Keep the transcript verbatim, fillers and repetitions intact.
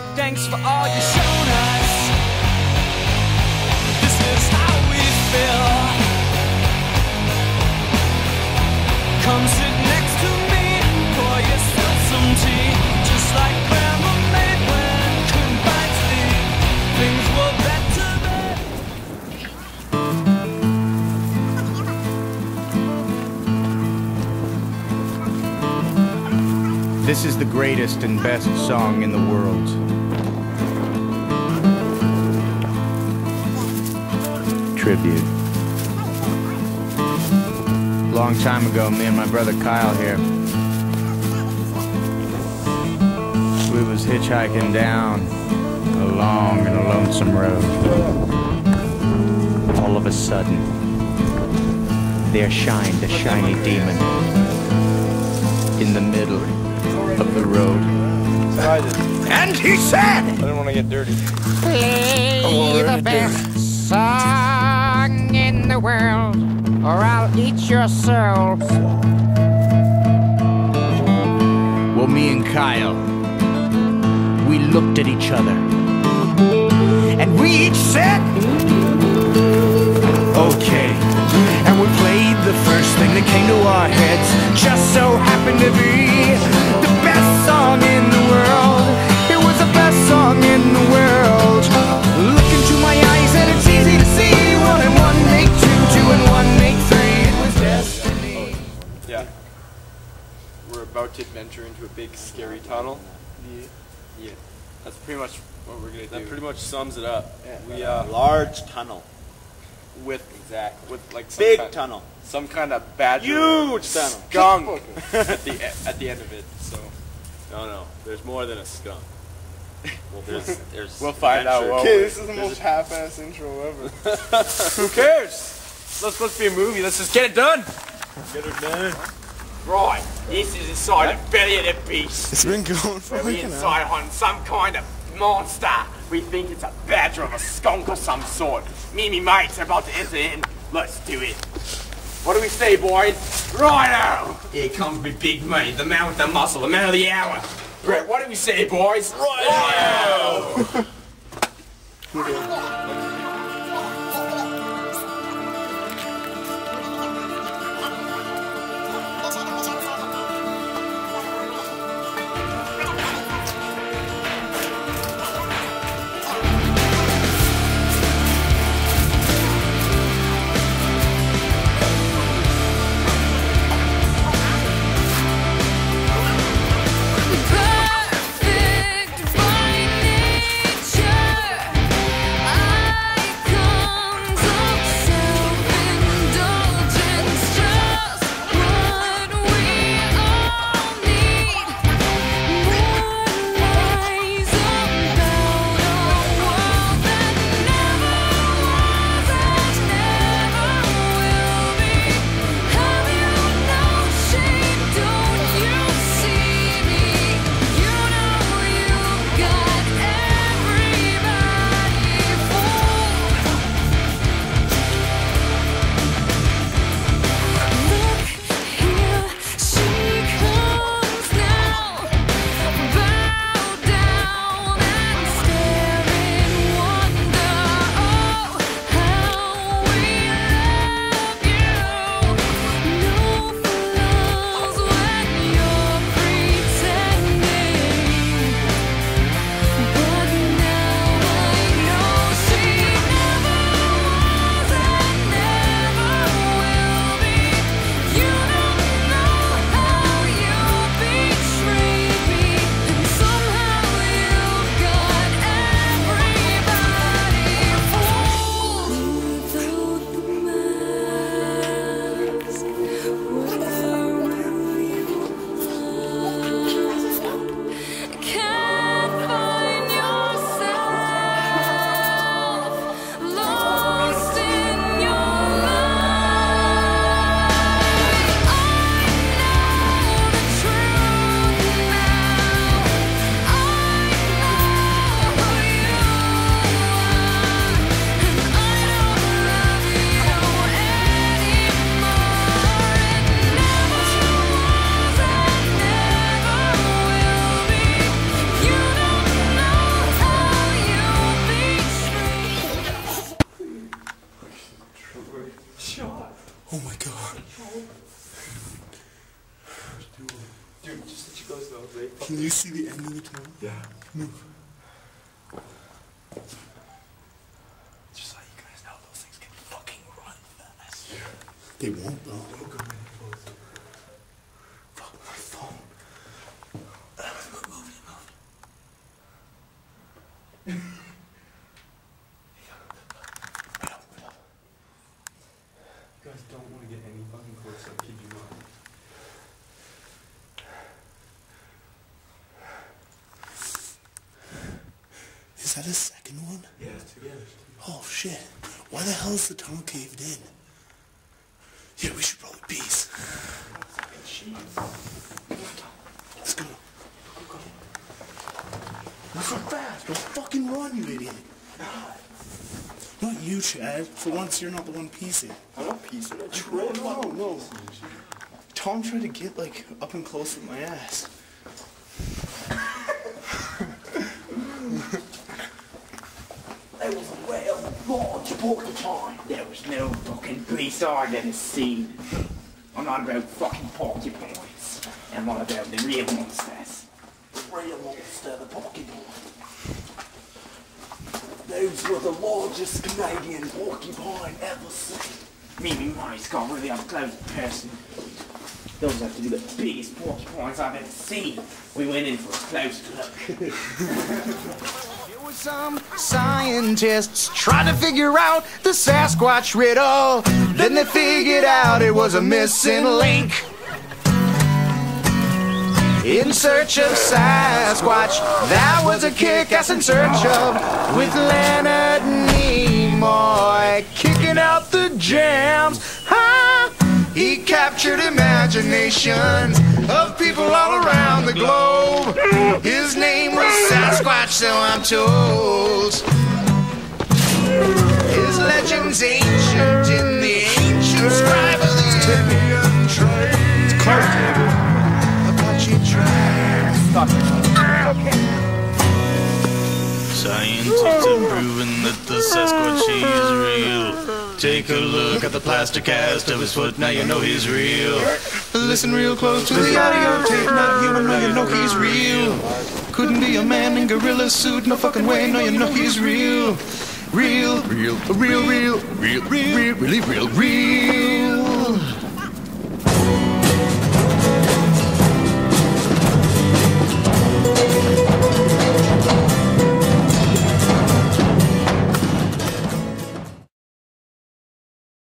Thanks for all you've shown us. This is how we feel. Come sit next to me, pour yourself some tea. Just like grandma made when couldn't find sleep. Things were better then. This is the greatest and best song in the world. Tribute. Long time ago, me and my brother Kyle here, we was hitchhiking down a long and a lonesome road. All of a sudden, there shined a shiny demon in the middle of the road. And he said, I didn't want to get dirty. Play the best song in the world, or I'll eat your soul. well, me and Kyle, we looked at each other, and we each said, okay. And we played the first thing that came to our heads. Just so happened to be the best song in the world. It was the best song in the world. Look into my eyes and it's easy to see. One and one make two, two and one make three. It was destiny. Yeah. We're about to venture into a big scary tunnel. Yeah. Yeah. That's pretty much what we're gonna do. That pretty much sums it up. Yeah. We uh large tunnel. With exactly with like some big kind, tunnel, some kind of badger, huge tunnel, skunk at the at the end of it. So no, no, there's more than a skunk. Well, there's, there's we'll find out. Well, okay, this is the most half-ass intro ever. Who cares? Let's let's be a movie. Let's just get it done. Get it done. Right, this is inside the belly of the beast. It's been going for We're inside on some kind of monster. We think it's a badger or a skunk of some sort. Me and me mates are about to enter in. Let's do it. What do we say, boys? Righto! Here comes me big mate, the man with the muscle, the man of the hour. Brett, what do we say, boys? Righto! Perfect by nature. Yeah, move. Just so you guys know, those things can fucking run fast. Yeah. They won't though. Don't go any closer. Fuck my phone. Uh, move, move, move. You guys don't want to get any fucking closer, I kid you not. Is that a second one? Yeah, it's together. Oh shit. Why the hell is the tunnel caved in? Yeah, we should probably peace. Let's go. Move so fast. Don't fucking run, you idiot. Not you, Chad. For once, you're not the one piecing. I'm not piecing. I No, no, no. Tom tried to get, like, up and close with my ass. There was a real large porcupine. There was no fucking beast I'd ever seen. I'm not about fucking porcupines. I'm not about the real monsters. The real monster, the porcupine. Those were the largest Canadian porcupine ever seen. Me and my mice got really up close person. Those have to be the biggest porcupines I've ever seen. We went in for a close look. Some scientists trying to figure out the Sasquatch riddle. Then they figured out it was a missing link. In search of Sasquatch, that was a kick-ass in search of. With Leonard Nimoy kicking out the jams. Ha! He captured imaginations of people all around the globe. His name was Sasquatch, so I'm told. His legend's ancient in the ancient scribe of the Tibetan trade. It's close. Apache tribe. Scientists have proven that the Sasquatch is real. Take a look at the plaster cast of his foot, now you know he's real. Listen real close to the audio tape, not human, now you know he's real. Couldn't be a man in gorilla suit, no fucking way, now you know he's real. Real, real, real, real, real, real, really real, real.